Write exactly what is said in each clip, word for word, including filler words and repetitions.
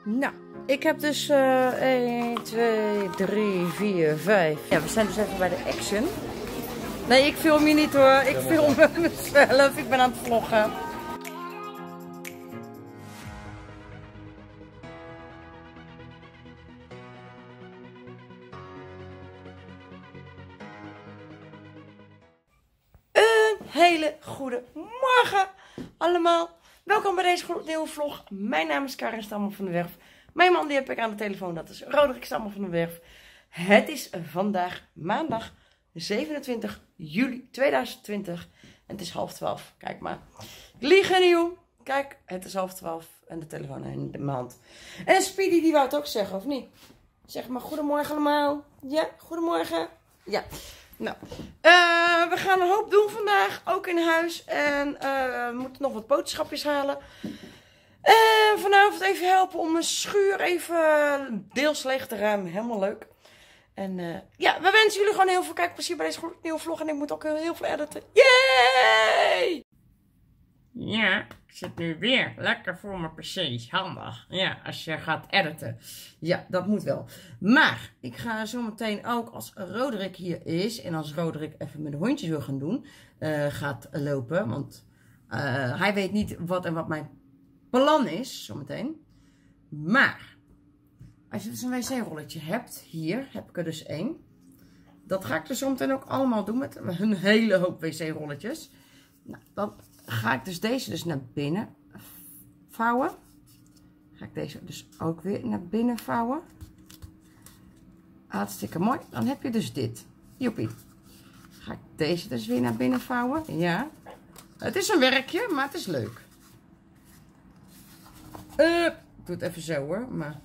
Nou, ik heb dus uh, één, twee, drie, vier, vijf. Ja, we zijn dus even bij de Action. Nee, ik film je niet hoor. Ik film mezelf. Ik ben aan het vloggen. Een hele goede morgen allemaal. Welkom bij deze nieuwe vlog. Mijn naam is Karin Stammer van de Werf. Mijn man die heb ik aan de telefoon, dat is Roderick Stammer van de Werf. Het is vandaag maandag zevenentwintig juli tweeduizend twintig en het is half twaalf. Kijk maar, ik lieg niet. Kijk, het is half twaalf en de telefoon in de hand. En Speedy die wou het ook zeggen, of niet? Zeg maar goedemorgen allemaal. Ja, goedemorgen. Ja. Nou, uh, we gaan een hoop doen vandaag, ook in huis. En uh, we moeten nog wat boodschapjes halen. En vanavond even helpen om mijn schuur even deels leeg te ruimen. Helemaal leuk. En uh, ja, we wensen jullie gewoon heel veel kijkplezier bij deze nieuwe vlog. En ik moet ook heel veel editen. Yay! Ja, ik zit nu weer lekker voor mijn P C's. Handig. Ja, als je gaat editen. Ja, dat moet wel. Maar ik ga zo meteen ook, als Roderick hier is en als Roderick even met de hondjes wil gaan doen, uh, gaat lopen. Want uh, hij weet niet wat en wat mijn plan is, zometeen. Maar als je dus een wc-rolletje hebt, hier heb ik er dus één. Dat ga ik dus zometeen ook allemaal doen met een hele hoop wc-rolletjes. Nou, dan ga ik dus deze dus naar binnen vouwen. Ga ik deze dus ook weer naar binnen vouwen. Hartstikke mooi. Dan heb je dus dit. Joepie. Ga ik deze dus weer naar binnen vouwen. Ja. Het is een werkje, maar het is leuk. Uh, ik doe het even zo hoor. Maar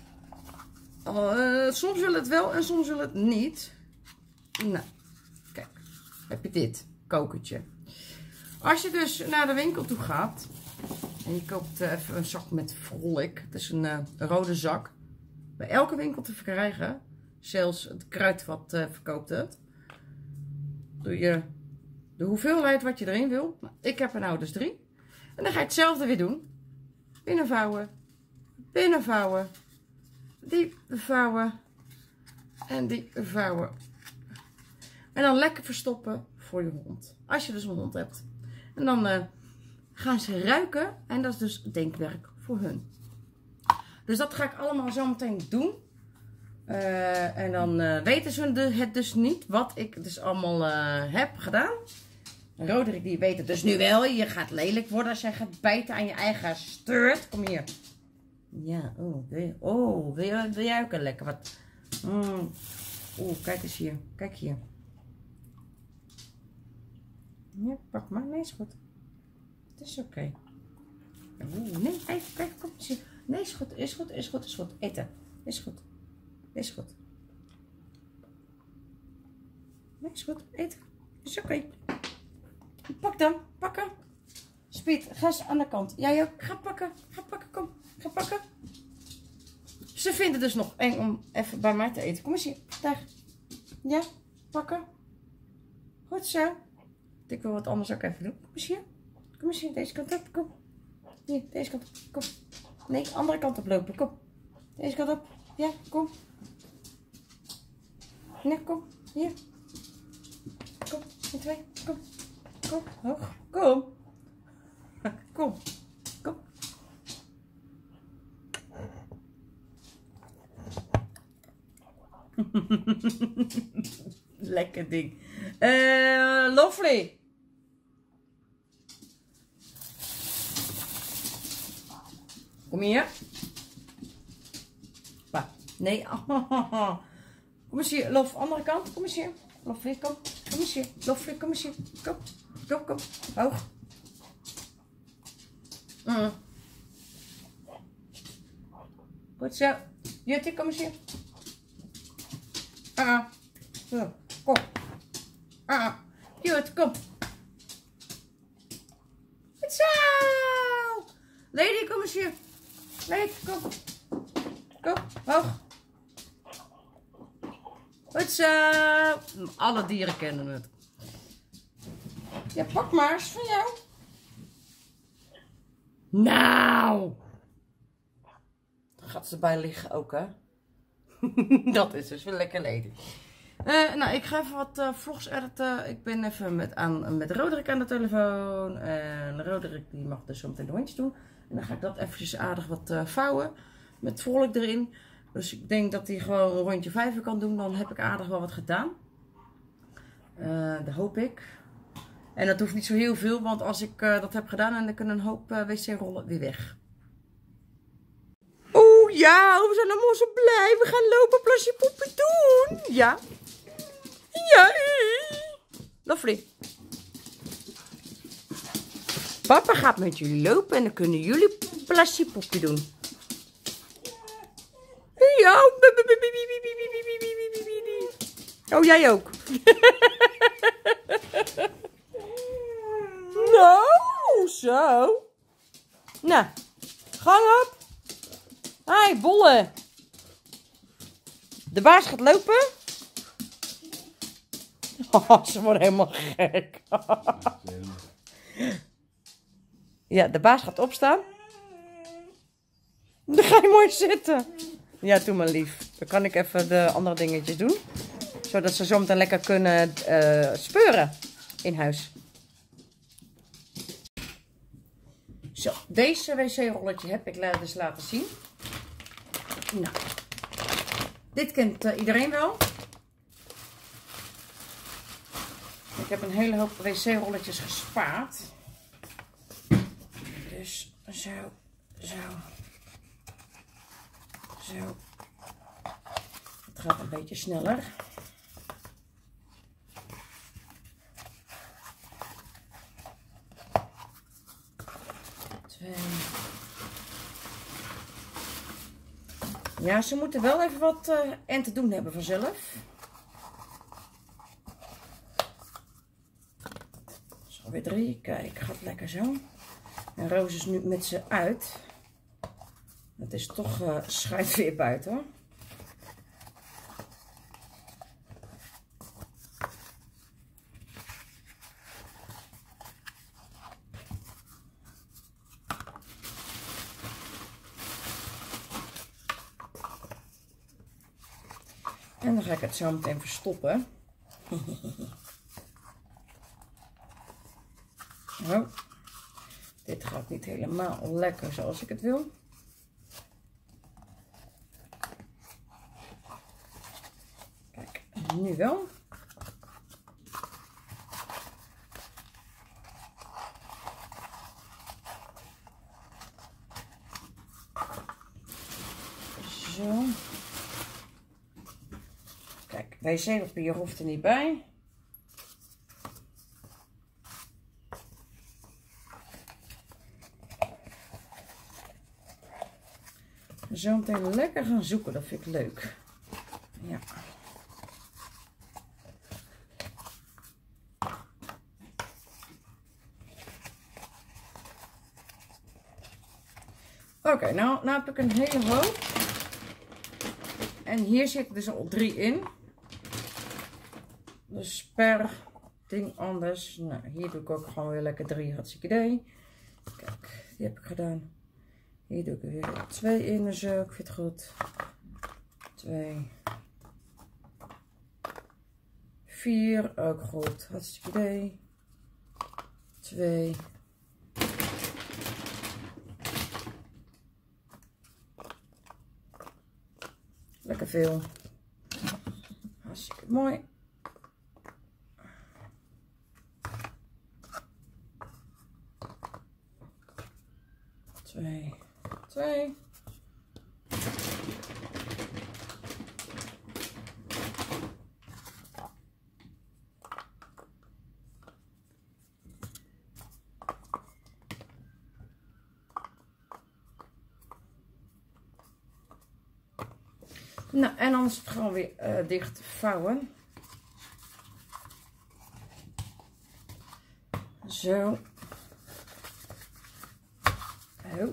uh, soms wil het wel en soms wil het niet. Nou. Kijk. Heb je dit. Kokertje. Als je dus naar de winkel toe gaat en je koopt uh, even een zak met Vrolijk, het is een uh, rode zak, bij elke winkel te verkrijgen, zelfs het kruidvat uh, verkoopt het, doe je de hoeveelheid wat je erin wil. Nou, ik heb er nou dus drie en dan ga je hetzelfde weer doen, binnenvouwen, binnenvouwen, die vouwen en die vouwen en dan lekker verstoppen voor je hond, als je dus een hond hebt. En dan uh, gaan ze ruiken. En dat is dus denkwerk voor hun. Dus dat ga ik allemaal zo meteen doen. Uh, en dan uh, weten ze het dus niet. Wat ik dus allemaal uh, heb gedaan. Roderick die weet het dus nu wel. Je gaat lelijk worden als jij gaat bijten aan je eigen sturt. Kom hier. Ja, oh, wil, je, oh, wil, je, wil jij ook een lekker wat? Mm. Oh, kijk eens hier. Kijk hier. Ja, pak maar. Nee, is goed. Het is oké. Okay. Oeh, nee, even, kijk, kom eens hier. Nee, is goed, is goed, is goed, is goed. Eten. Is goed. Is goed. Nee, is goed. Eten. Is oké. Okay. Pak dan. Pakken. Speed, ga eens aan de kant. Jij ook. Ga pakken. Ga pakken, kom. Ga pakken. Ze vinden het dus nog eng om even bij mij te eten. Kom eens hier. Daar. Ja, pakken. Goed zo. Ik wil wat anders ook even doen. Kom eens hier. Kom eens hier. Deze kant op. Kom. Hier. Deze kant op. Kom. Nee, andere kant op lopen. Kom. Deze kant op. Ja, kom. Nee, kom. Hier. Kom. In twee. Kom. Kom. Hoog. Kom. Kom. Kom. Lekker ding. Uh, lovely. Kom hier. Pa. Nee. Kom eens hier. Lof, andere kant. Kom eens hier. Lovely, kom. Kom eens hier. Lovely, kom eens hier. Kom. Kom, kom. Hoog. Mm. Goed zo. Juttie, kom eens hier. Ah. Zo. Kom. Ah. Jut, kom. Goed zo. Lady, kom eens hier. Lady, kom. Kom, hoog. Goed zo. Alle dieren kennen het. Ja, pak maar, is van jou. Nou. gaat ze erbij liggen ook, hè. Dat is dus wel lekker lady. Uh, nou, ik ga even wat uh, vlogs editen. Ik ben even met, aan, met Roderick aan de telefoon. En Roderick die mag dus zo meteen de hondjes doen. En dan ga ik dat eventjes aardig wat uh, vouwen. Met vrolijk erin. Dus ik denk dat hij gewoon een rondje vijven kan doen. Dan heb ik aardig wel wat gedaan. Uh, dat hoop ik. En dat hoeft niet zo heel veel. Want als ik uh, dat heb gedaan, dan kunnen een hoop uh, wc-rollen weer weg. Oeh ja, we zijn allemaal zo blij. We gaan lopen plasje poepen doen. Ja. Ja. Lovely. Papa gaat met jullie lopen en dan kunnen jullie plasje poepje doen. Ja. Oh, jij ook. Nou, zo. Nou, gang op. Hé, bolle. De baas gaat lopen. Oh, ze wordt helemaal gek. Ja, de baas gaat opstaan. Dan ga je mooi zitten. Ja, doe maar lief. Dan kan ik even de andere dingetjes doen. Zodat ze zometeen lekker kunnen uh, speuren in huis. Zo, deze wc-rolletje heb ik dus laten zien. Nou, dit kent uh, iedereen wel. Ik heb een hele hoop wc-rolletjes gespaard. Dus zo, zo, zo. Het gaat een beetje sneller. Twee. Ja, ze moeten wel even wat uh, en te doen hebben vanzelf. Zo, weer drie. Kijk, gaat lekker zo. En Roos is nu met ze uit. Het is toch uh, schuit weer buiten hoor. En dan ga ik het zo meteen verstoppen. Oh, dit gaat niet helemaal lekker zoals ik het wil. Kijk, nu wel. Zo. Kijk, wc-papier hoeft er niet bij. Zo meteen lekker gaan zoeken, dat vind ik leuk. Ja. Oké, okay, nou, nou heb ik een hele hoop. En hier zitten dus al drie in. Dus per ding anders. Nou, hier doe ik ook gewoon weer lekker drie. Hartstikke idee. Kijk, die heb ik gedaan. Hier doe ik er weer twee in. Dus uh, ik vind het goed. Twee. Vier. Ook goed. Hartstikke idee. Twee. Lekker veel. Hartstikke mooi. Twee. Twee. Nou, en dan is het gewoon weer uh, dicht vouwen. Zo. Oh.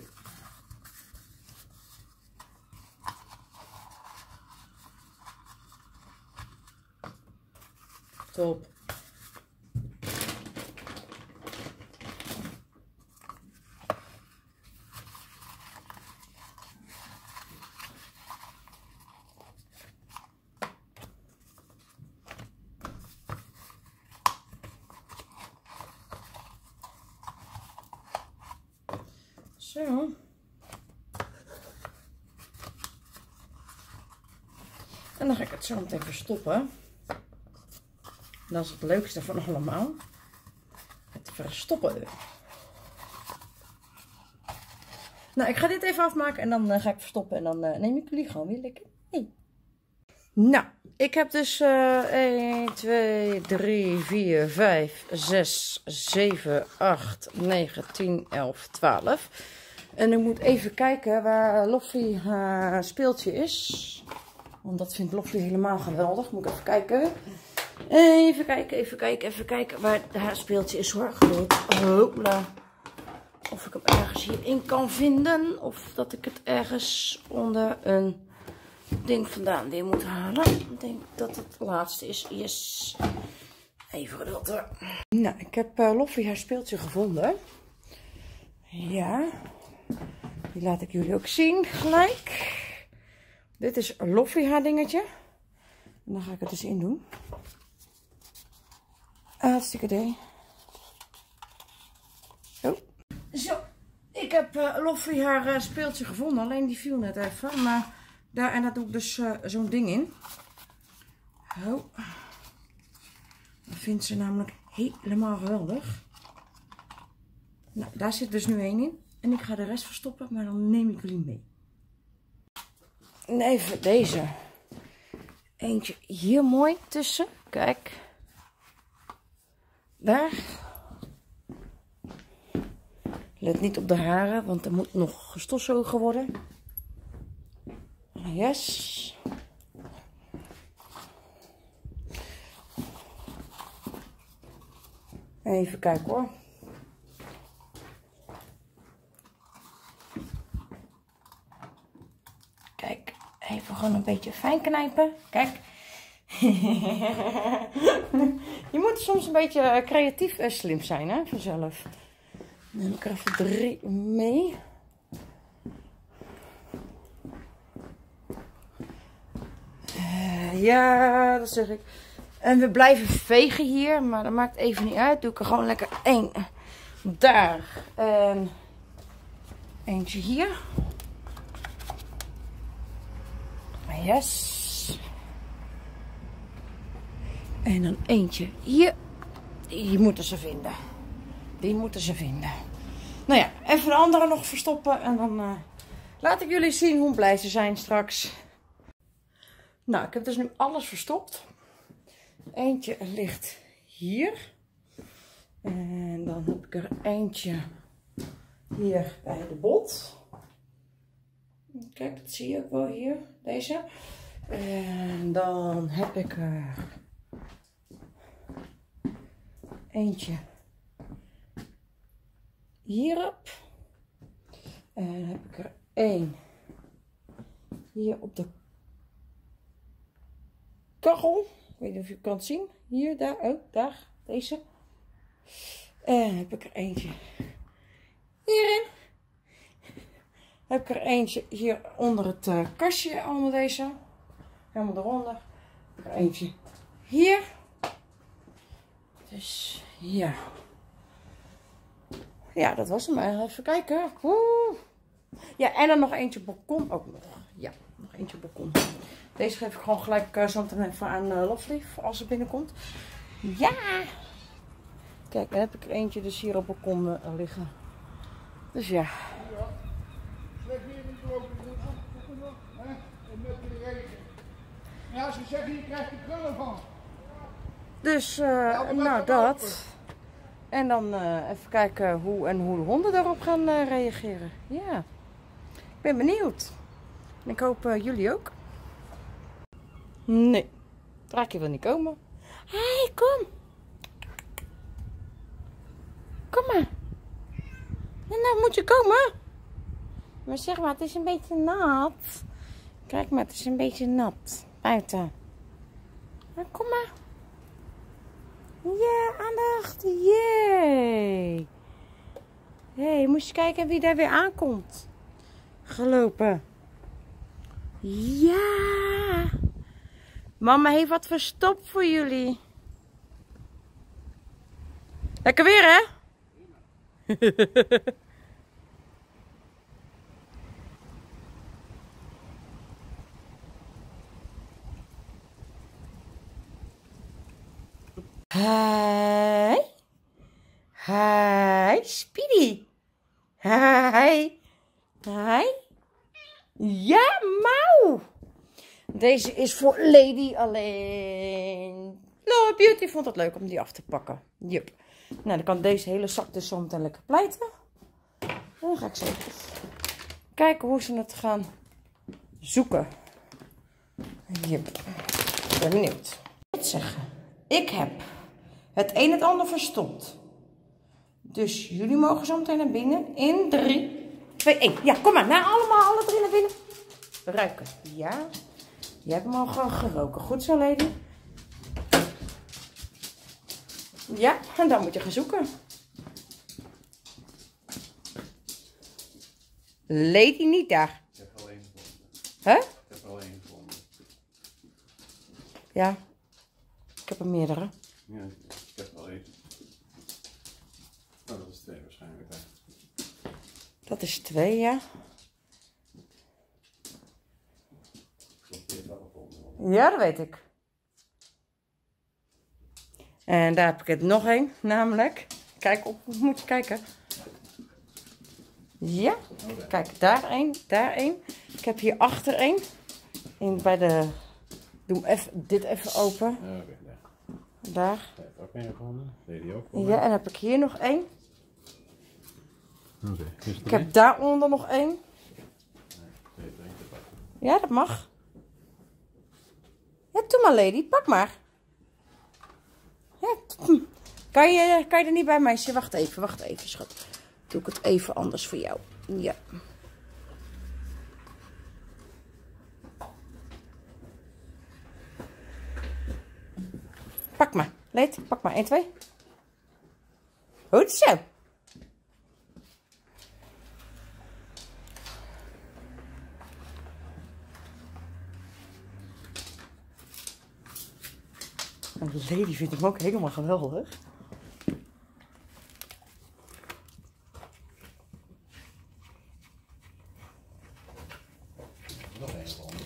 Top. Zo. En dan ga ik het zo meteen verstoppen. Dat is het leukste van allemaal. Het verstoppen. Nou, ik ga dit even afmaken en dan uh, ga ik verstoppen. En dan uh, neem ik jullie gewoon weer lekker mee. Nou, ik heb dus uh, een, twee, drie, vier, vijf, zes, zeven, acht, negen, tien, elf, twaalf. En ik moet even kijken waar Loffie haar speeltje is. Want dat vindt Loffie helemaal geweldig. Moet ik even kijken. Even kijken, even kijken, even kijken waar haar speeltje is hoor. Hopla. Of ik hem ergens hierin kan vinden. Of dat ik het ergens onder een ding vandaan weer moet halen. Ik denk dat het laatste is. Yes. Even geduld hoor. Nou, ik heb uh, Loffie haar speeltje gevonden. Ja. Die laat ik jullie ook zien gelijk. Dit is Loffie haar dingetje. En dan ga ik het dus in doen. Hartstikke idee. Zo. Zo. Ik heb uh, Loffie haar uh, speeltje gevonden. Alleen die viel net even. Maar daar, en daar doe ik dus uh, zo'n ding in. Oh. Dat vindt ze namelijk helemaal geweldig. Nou, daar zit dus nu één in. En ik ga de rest verstoppen. Maar dan neem ik jullie mee. En even deze. Eentje hier mooi tussen. Kijk. Daar. Let niet op de haren, want er moet nog gestofzogen worden. Yes. Even kijken hoor. Kijk, even gewoon een beetje fijn knijpen. Kijk. Je moet soms een beetje creatief en slim zijn, hè, vanzelf. Dan neem ik er even drie mee. Uh, ja, dat zeg ik. En we blijven vegen hier, maar dat maakt even niet uit. Doe ik er gewoon lekker één daar. En eentje hier. Yes. En dan eentje hier. Die moeten ze vinden. Die moeten ze vinden. Nou ja, even de andere nog verstoppen. En dan uh, laat ik jullie zien hoe blij ze zijn straks. Nou, ik heb dus nu alles verstopt. Eentje ligt hier. En dan heb ik er eentje hier bij de bot. Kijk, dat zie je ook wel hier. Deze. En dan heb ik er eentje hierop. En dan heb ik er één hier op de kachel. Ik weet niet of je het kan zien. Hier, daar, ook, daar, deze. En dan heb ik er eentje hierin. Heb ik er eentje hier onder het uh, kastje, allemaal deze. Helemaal eronder. Heb ik er eentje hier. Dus ja. Ja, dat was hem eigenlijk. Even kijken. Oeh. Ja, en dan nog eentje balkon ook nog. Ja, nog eentje balkon. Deze geef ik gewoon gelijk uh, zo meteen even aan uh, Loffie als ze binnenkomt. Ja. Kijk, dan heb ik er eentje dus hier op het balkon uh, liggen. Dus ja. Slecht weer niet lopen, hè? En met de regen. Ja, ze zeggen hier krijg je krullen van. Dus, uh, ja, nou dat. Open. En dan uh, even kijken hoe en hoe de honden daarop gaan uh, reageren. Ja. Ik ben benieuwd. En ik hoop uh, jullie ook. Nee. Draakje wil niet komen. Hé, hey, kom. Kom maar. En nou moet je komen. Maar zeg maar, het is een beetje nat. Kijk maar, het is een beetje nat. Buiten. Maar kom maar. Ja, aandacht. Jee. Hé, hey, moest je kijken wie daar weer aankomt. Gelopen. Ja. Mama heeft wat verstopt voor jullie. Lekker weer, hè? Hi. Hi, Speedy. Hi. Hi. Ja, Mauw. Deze is voor Lady alleen. Lord Beauty vond het leuk om die af te pakken. Jup. Nou, dan kan deze hele zak dus zo meteen lekker pleiten. Dan ga ik zo kijken hoe ze het gaan zoeken. Jup. Ik ben benieuwd. Wat zeggen? Ik heb het een en het ander verstopt. Dus jullie mogen zo meteen naar binnen. In drie, twee, één. Ja, kom maar. Nou, allemaal alle drie naar binnen. Ruiken. Ja. Je hebt hem al geroken. Goed zo, Lady. Ja, en dan moet je gaan zoeken. Lady niet daar. Ik heb er alleen gevonden. Huh? Ik heb er alleen gevonden. Ja. Ik heb er meerdere. Ja, ik heb er alleen. Oh, dat is twee waarschijnlijk. Hè. Dat is twee, ja. Ik heb dit wel gevonden. Ja, dat weet ik. En daar heb ik het nog één, namelijk. Kijk op, moet je kijken. Ja, kijk, daar één, daar één. Ik heb hier achter één. In bij de. Doe even, dit even open. Ja, oké. Ja. Daar. Hij heeft ook een gevonden. Deed hij ook gevonden. Ja, en dan heb ik hier nog één. Oké. Okay. Ik heb daaronder nog één. Nee, twee, twee, twee. Ja, dat mag. Ja, doe maar, Lady. Pak maar. Ja, kan je, kan je er niet bij, meisje? Wacht even, wacht even, schat. Doe ik het even anders voor jou. Ja. Pak maar. Leed, pak maar. één, twee. Goed zo. En Lady vindt hem ook helemaal geweldig. Nog één gevonden.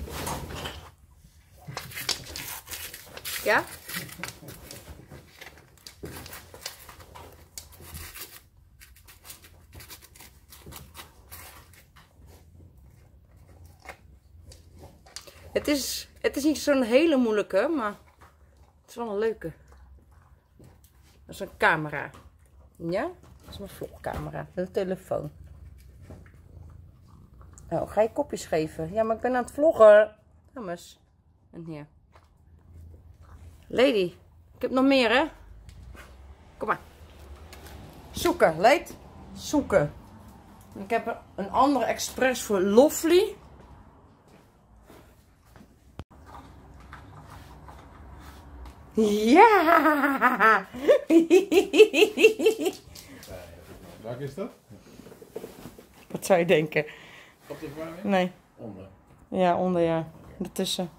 Ja? Het is, het is niet zo'n hele moeilijke, maar het is wel een leuke. Dat is een camera. Ja? Dat is mijn vlogcamera. Een telefoon. Oh, ga je kopjes geven? Ja, maar ik ben aan het vloggen. Dames. En hier. Lady. Ik heb nog meer, hè? Kom maar. Zoeken, Leed. Zoeken. Ik heb een andere expres voor Lovely. Ja! Welke is dat? Wat zou je denken? Op de verwarming? Nee. Onder. Ja, onder, ja. Ertussen.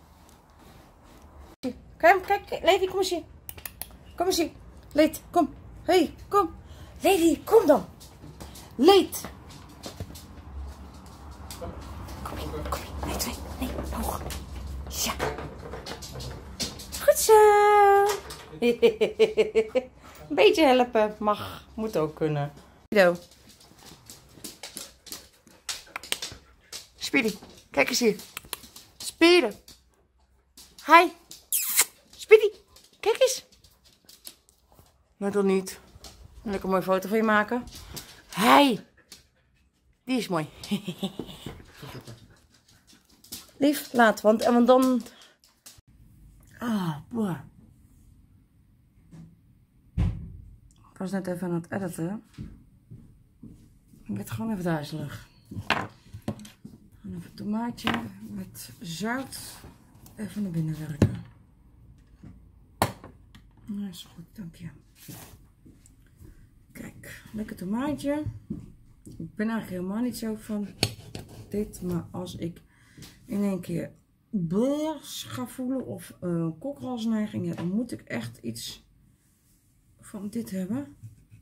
Kijk, kijk, Lady, kom eens hier. Kom eens hier. Leed, kom. Hé, hey, kom. Lady, kom dan. Leed. Kom hier, kom hier. Nee, twee. Nee, hoog. Ja. Goed zo. Een beetje helpen. Mag. Moet ook kunnen. Zo. Speedy, kijk eens hier. Speedy. Hi. Speedy, kijk eens. Nou, toch niet. Wil ik een mooie foto van je maken? Hi. Die is mooi. Lief, laat, want, want dan... Ah, boah. Ik was net even aan het editen. Ik werd gewoon even duizelig. En even een tomaatje met zout even naar binnen werken. Nou, is goed, dank je. Kijk, lekker tomaatje. Ik ben eigenlijk helemaal niet zo van dit, maar als ik in één keer beurs ga voelen of een uh, kokhalsneiging, ja, dan moet ik echt iets van dit hebben.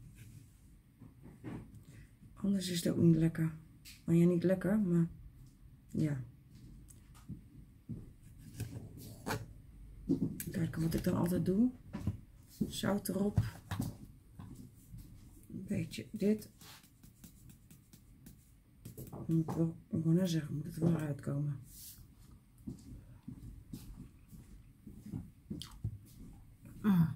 Anders is het ook niet lekker. Maar ja, niet lekker, maar ja. Kijk, wat ik dan altijd doe. Zout erop. Een beetje dit. Moet ik wel, ik wil net zeggen, moet het er wel uitkomen. Mm.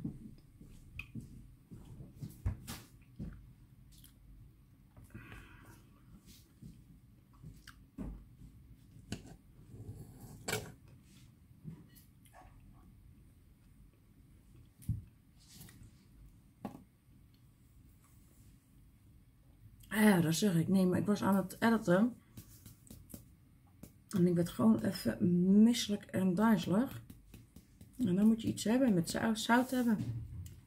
Ja, dat zeg ik. Nee, maar ik was aan het editen. En ik werd gewoon even misselijk en duizelig. En dan moet je iets hebben met zout, zout hebben.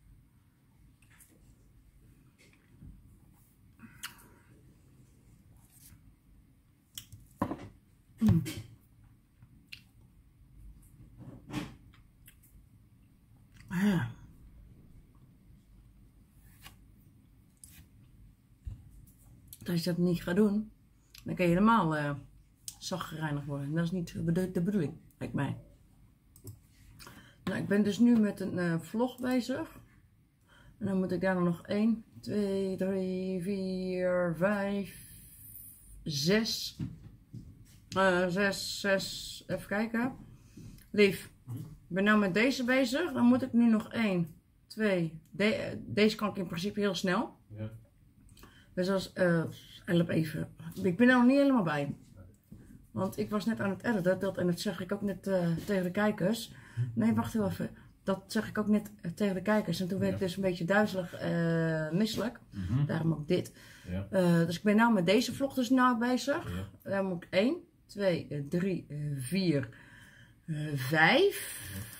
Mm. Ja. Als je dat niet gaat doen, dan kan je helemaal uh, zacht gereinigd worden. Dat is niet de bedoeling, lijkt mij. Nou, ik ben dus nu met een uh, vlog bezig. En dan moet ik daar nog één, twee, drie, vier, vijf, zes. Uh, zes, zes, even kijken. Lief, ik ben nou met deze bezig. Dan moet ik nu nog één, twee. De, deze kan ik in principe heel snel. Ja. Dus als, uh, help even. Ik ben er nog niet helemaal bij. Want ik was net aan het editen. Dat, en dat zeg ik ook net uh, tegen de kijkers. Nee, wacht heel even. Dat zeg ik ook net uh, tegen de kijkers. En toen werd ik dus een beetje duizelig, uh, misselijk. Mm-hmm. Daarom ook dit. Ja. Uh, dus ik ben nou met deze vlog dus nou bezig. Ja. Dan moet ik één, twee, drie, vier, vijf,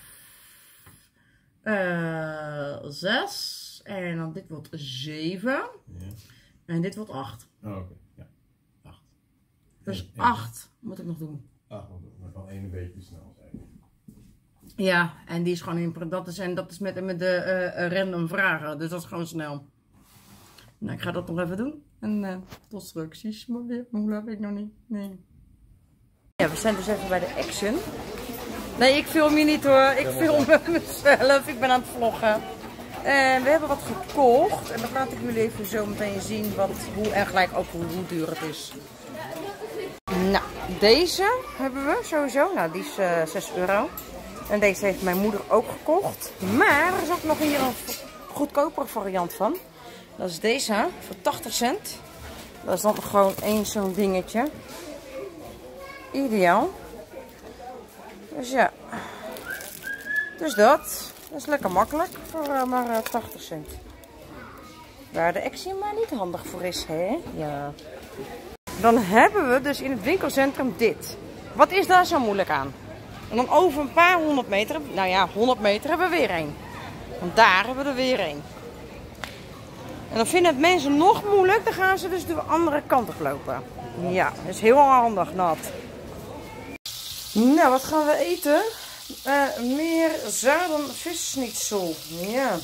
zes. En dan dit wordt zeven. Ja. En dit wordt acht. Oh, oké. Okay. Ja. acht. Dus acht moet ik nog doen. acht moet ik, maar van één een beetje snel zijn. Ja, en die is gewoon in. Dat is, en dat is met, met de uh, random vragen. Dus dat is gewoon snel. Nou, ik ga dat nog even doen. En uh, tot straks. Maar weer, hoe heb ik nog niet? Nee. Ja, we zijn dus even bij de Action. Nee, ik film je niet hoor. Ik film mezelf. Ik ben aan het vloggen. En we hebben wat gekocht. En dat laat ik jullie even zo meteen zien wat, hoe, en gelijk ook hoe, hoe duur het is. Nou, deze hebben we sowieso. Nou, die is uh, zes euro. En deze heeft mijn moeder ook gekocht. Maar er is ook nog hier een goedkopere variant van. Dat is deze voor tachtig cent. Dat is dan gewoon één zo'n dingetje. Ideaal. Dus ja. Dus dat. Dat is lekker makkelijk voor uh, maar uh, tachtig cent. Waar de Action maar niet handig voor is, hè? Ja. Dan hebben we dus in het winkelcentrum dit. Wat is daar zo moeilijk aan? En dan over een paar honderd meter, nou ja, honderd meter hebben we weer één. Want daar hebben we er weer één. En dan vinden het mensen nog moeilijk, dan gaan ze dus de andere kant op lopen. Ja, dat is heel handig, nat. Nou, wat gaan we eten? Uh, meer zaden visschnitzel. Ja.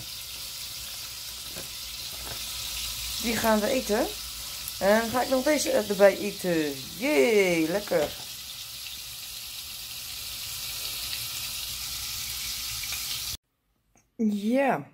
Die gaan we eten. En dan ga ik nog deze erbij eten. Jee, lekker. Ja.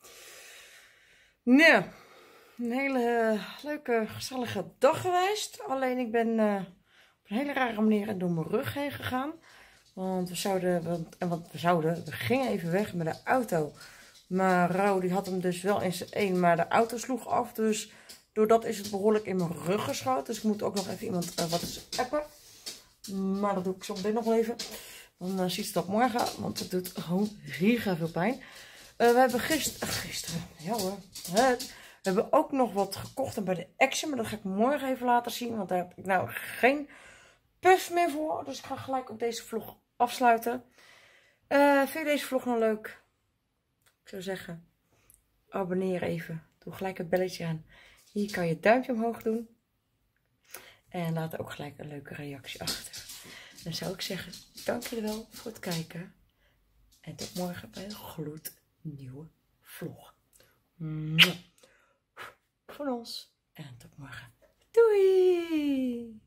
Nou, een hele uh, leuke, gezellige dag geweest. Alleen ik ben uh, op een hele rare manier door mijn rug heen gegaan. Want we zouden, want, en want we zouden, we gingen even weg met de auto. Maar Rauw die had hem dus wel in zijn één, maar de auto sloeg af. Dus doordat is het behoorlijk in mijn rug geschoten. Dus ik moet ook nog even iemand uh, wat eens appen. Maar dat doe ik zo meteen nog wel even. Dan uh, ziet ze dat morgen, want het doet gewoon giga veel pijn. Uh, we hebben gisteren, gisteren, ja hoor, hè, we hebben ook nog wat gekocht bij de Action. Maar dat ga ik morgen even laten zien, want daar heb ik nou geen puff meer voor. Dus ik ga gelijk op deze vlog afsluiten. Uh, vind je deze vlog nou leuk? Ik zou zeggen, abonneer even. Doe gelijk het belletje aan. Hier kan je het duimpje omhoog doen. En laat ook gelijk een leuke reactie achter. Dan zou ik zeggen, dank jullie wel voor het kijken. En tot morgen bij een gloednieuwe vlog. Van ons. En tot morgen. Doei!